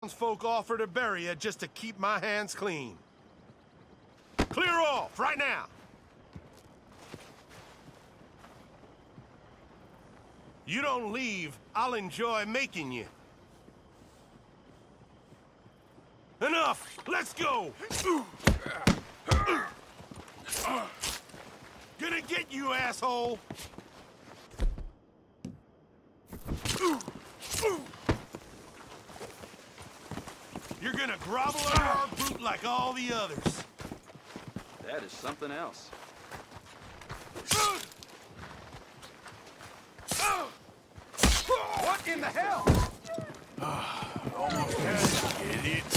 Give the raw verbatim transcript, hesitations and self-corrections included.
Folk offer to bury you just to keep my hands clean. Clear off, right now! You don't leave, I'll enjoy making you. Enough! Let's go! Gonna get you, asshole! You're gonna grovel under our boot like all the others. That is something else. What in the hell? Almost had it, idiot.